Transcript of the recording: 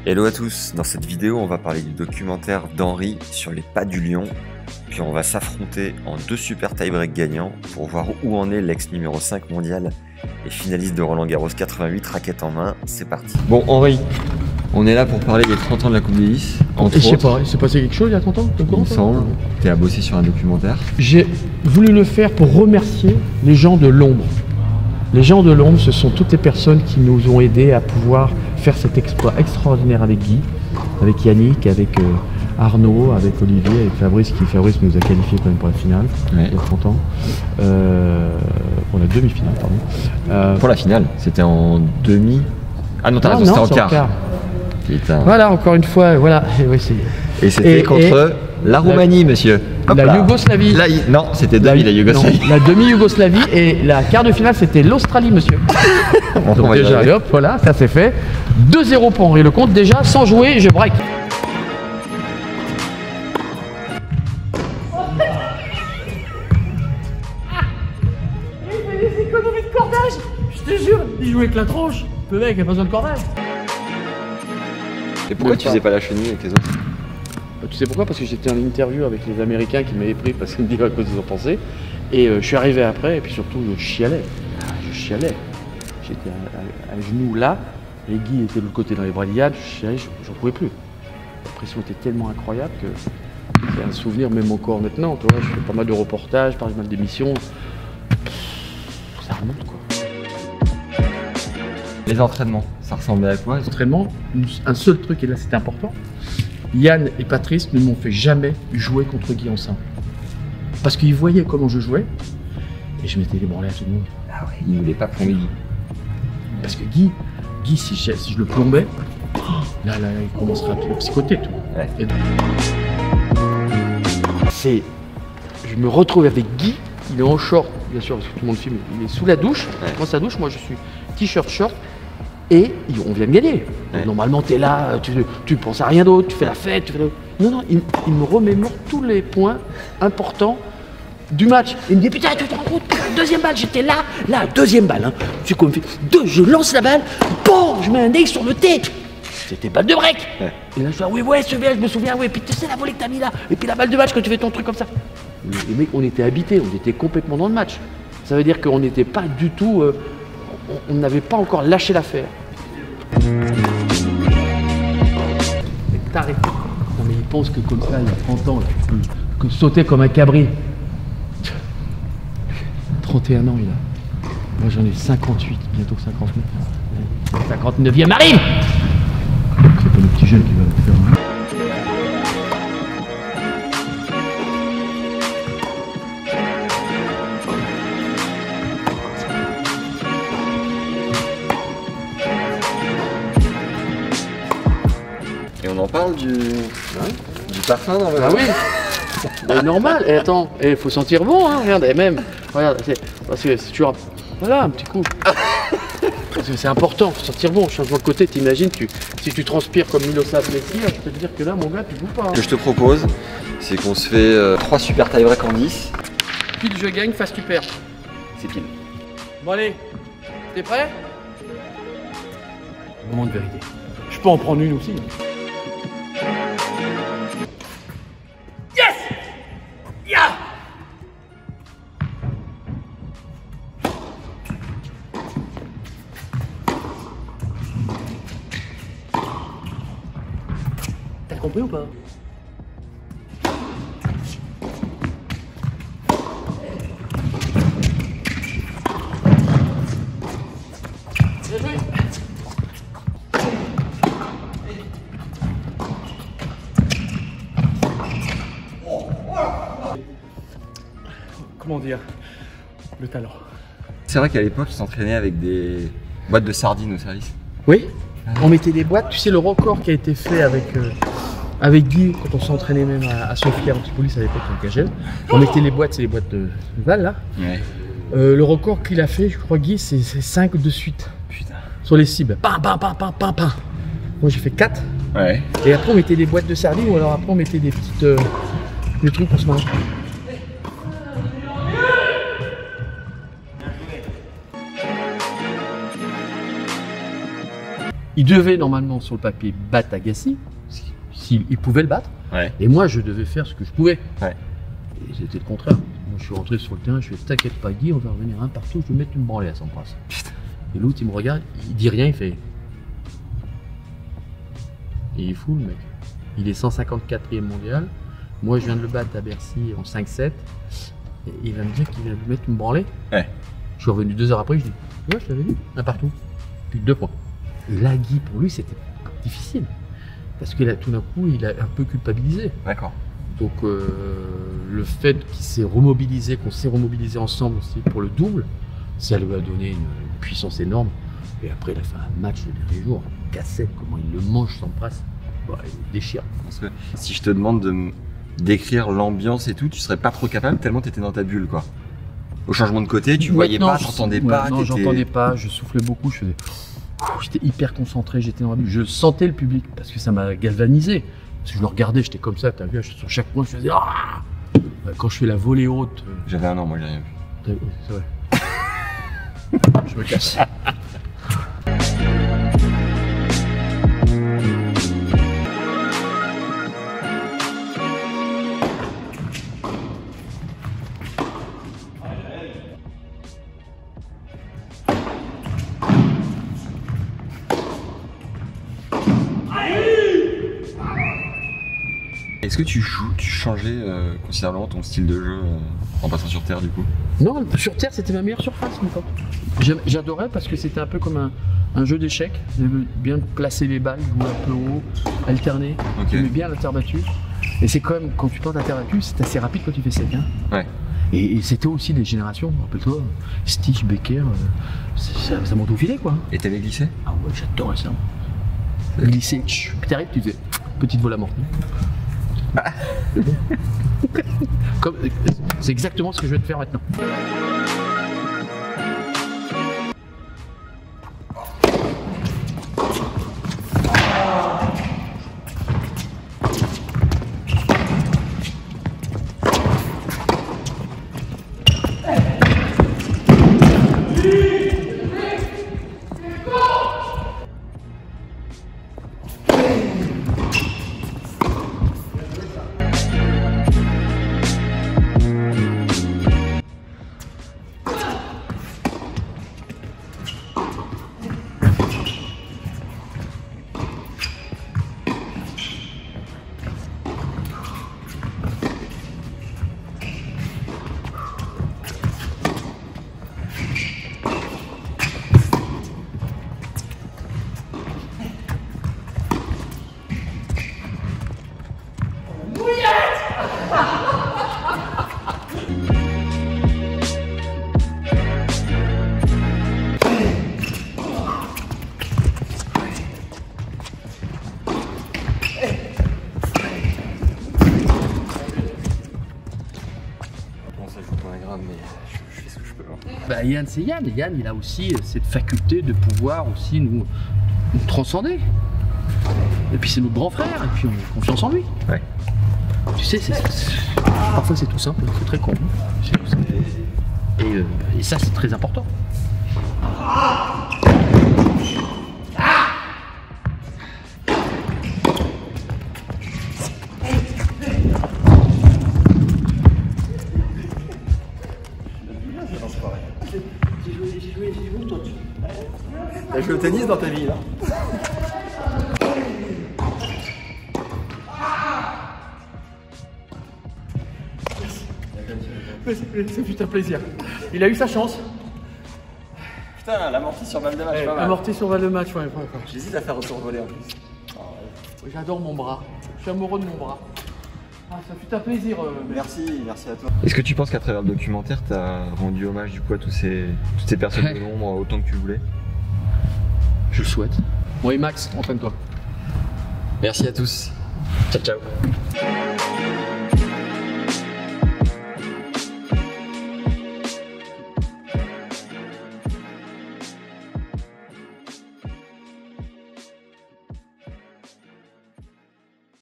Hello à tous, dans cette vidéo on va parler du documentaire d'Henri sur les pas du lion, puis on va s'affronter en deux super tie-break gagnants pour voir où en est l'ex numéro 5 mondial et finaliste de Roland Garros 88, raquette en main. C'est parti. Bon Henri, on est là pour parler des 30 ans de la Coupe Davis. Je sais pas, il s'est passé quelque chose il y a 30 ans? Il me semble, tu as bossé sur un documentaire. J'ai voulu le faire pour remercier les gens de l'ombre. Les gens de l'ombre, ce sont toutes les personnes qui nous ont aidés à pouvoir faire cet exploit extraordinaire avec Guy, avec Yannick, avec Arnaud, avec Olivier, avec Fabrice, Fabrice nous a qualifiés quand même pour la finale, il y a 30 ans. Pour la demi-finale, pardon. Pour la finale, c'était en demi... Ah non, t'as raison, c'était en quart. Voilà, encore une fois, voilà. Et c'était contre la Roumanie, monsieur. Hop la là. Yougoslavie. Non, c'était demi la Yougoslavie. Non, la demi-Yougoslavie et la quart de finale, c'était l'Australie, monsieur. Donc déjà, allez, hop, voilà, ça c'est fait. 2-0 pour Henri Lecomte. Déjà, sans jouer, je break. Il fait des économies de cordage. Je te jure, il jouait avec la tronche. Le mec, il a pas besoin de cordage. Et pourquoi tu faisais pas la chenille avec les autres? Tu sais pourquoi? Parce que j'étais en interview avec les Américains qui m'avaient pris parce qu'ils me disaient à quoi ils en pensaient. Et je suis arrivé après, et puis surtout, je chialais. Je chialais. J'étais à genoux là, et Guy était de l'autre côté dans les brigades, je chialais, j'en pouvais plus. La pression était tellement incroyable que c'est un souvenir, même encore maintenant. Tu vois, je fais pas mal de reportages, pas mal d'émissions. Ça remonte, quoi. Les entraînements, ça ressemblait à quoi? Les entraînements, un seul truc, et là c'était important. Yann et Patrice ne m'ont fait jamais jouer contre Guy en simple. Parce qu'ils voyaient comment je jouais, et je m'étais débranlé à tout le monde. Ah ouais, ils ne voulaient pas plomber Guy. Parce que Guy si je le plombais, là, il commencerait à me psychoter, tout. Ouais. Je me retrouve avec Guy, il est en short, bien sûr, parce que tout le monde filme, il est sous la douche, dans sa douche, moi je suis t-shirt, short, et on vient de gagner. Ouais. Normalement, tu es là, tu penses à rien d'autre, tu fais la fête. Non, il me remémore tous les points importants du match. Il me dit, putain, tu te rends compte, deuxième balle, j'étais là, deuxième balle. Hein. Je lance la balle, bon, je mets un nez sur le T. C'était balle de break. Ouais. Et là, je dis, ouais, je me souviens, ouais, puis c'est la volée que t'as mis là. Et puis la balle de match, quand tu fais ton truc comme ça. Les mecs, on était habités, on était complètement dans le match. Ça veut dire qu'on n'était pas du tout... on n'avait pas encore lâché l'affaire. Taré. Non mais il pense que comme ça, il y a 30 ans, tu peux sauter comme un cabri. 31 ans il a. Moi j'en ai 58, bientôt 59. 59e arrive. C'est pas le petit jeune qui va me faire. Et on en parle du parfum dans le... Ah oui. Mais normal, et attends, il faut sentir bon, hein, regarde, et même, regarde, parce que si tu... Voilà, un petit coup. Parce que c'est important, faut sentir bon, changement de côté, t'imagines, si tu transpires comme Miloslav Messi, je peux te dire que là, mon gars, tu bouges pas. Hein. Ce que je te propose, c'est qu'on se fait 3 super tie-break en 10. Pile je gagne, face tu perds. C'est pile. Bon allez, t'es prêt? Moment de vérité. Je peux en prendre une aussi. Yes! Yeah! T'as compris ou pas? Bien joué! Comment dire, le talent. C'est vrai qu'à l'époque, tu t'entraînais avec des boîtes de sardines au service. Oui, on mettait des boîtes. Tu sais, le record qui a été fait avec Guy, quand on s'entraînait même à Sofia Antipolis à l'époque, en Cagel, on mettait les boîtes, c'est les boîtes de balles là. Ouais. Le record qu'il a fait, je crois, Guy, c'est 5 de suite. Putain. Sur les cibles. Pam. Moi, j'ai fait 4. Ouais. Et après, on mettait des boîtes de sardines ou alors après, on mettait des petites. Des trucs pour se manger. Il devait normalement sur le papier battre Agassi, s'il pouvait le battre. Ouais. Et moi je devais faire ce que je pouvais. Ouais. Et c'était le contraire. Moi je suis rentré sur le terrain, je fais t'inquiète pas Guy, on va revenir un partout, je vais mettre une branlée à son bras. Et l'autre il me regarde, il dit rien, il fait. Et il est fou le mec. Il est 154e mondial. Moi je viens de le battre à Bercy en 5-7. Et il va me dire qu'il va me mettre une branlée. Ouais. Je suis revenu 2 heures après, je dis ouais je t'avais dit, un partout. Puis 2 points. Et là Guy pour lui c'était difficile. Parce que là tout d'un coup il a un peu culpabilisé. D'accord. Donc le fait qu'il s'est remobilisé, qu'on s'est remobilisé ensemble aussi pour le double, ça lui a donné une puissance énorme. Et après il a fait un match le dernier jour, cassette, comment il le mange sans brasse, bah, il déchire. Parce que si je te demande de décrire l'ambiance et tout, tu serais pas trop capable tellement tu étais dans ta bulle quoi. Au changement de côté, tu voyais pas, t'entendais pas. Non, j'entendais pas, je soufflais beaucoup, je faisais. J'étais hyper concentré, j'étais dans la bulle. Je sentais le public parce que ça m'a galvanisé. Parce que je le regardais, j'étais comme ça, t'as vu, sur chaque point, je faisais ah. Quand je fais la volée haute. J'avais 1 an, moi j'ai rien vu. C'est vrai. Je me casse. Est-ce que tu changeais considérablement ton style de jeu en passant sur terre du coup? Non, sur terre c'était ma meilleure surface mon pote. J'adorais parce que c'était un peu comme un jeu d'échecs. J'aimais bien placer les balles, jouer un peu haut, alterner. Okay. J'aimais bien la terre battue. Et c'est quand même, quand tu portes la terre battue, c'est assez rapide quand tu fais sec. Hein. Ouais. Et c'était aussi des générations, rappelle-toi, Stitch, Becker, ça monte au filet quoi. Et t'avais glissé? Ah ouais, j'adorais ça. Glisser, puis t'arrives, tu faisais petite vol à mort. C'est exactement ce que je vais te faire maintenant. Bah Yann, c'est Yann. Et Yann, il a aussi cette faculté de pouvoir aussi nous transcender. Et puis c'est notre grand frère, et puis on a confiance en lui. Ouais. Tu sais, parfois c'est tout simple, c'est très con. C'est tout simple. Et ça, c'est très important. T'as joué au tennis dans ta vie là? C'est putain plaisir. Il a eu sa chance. Putain, l'amorti sur balle de match, pas mal. Amorti sur balle de match, ouais. J'hésite à faire retour volé en plus. J'adore mon bras. Je suis amoureux de mon bras. Ah, ça fut un plaisir. Merci à toi. Est-ce que tu penses qu'à travers le documentaire, t'as rendu hommage du coup à toutes ces personnes de l'ombre autant que tu voulais? Je le souhaite. Bon et Max, entraîne-toi. Merci à tous. Ciao ciao.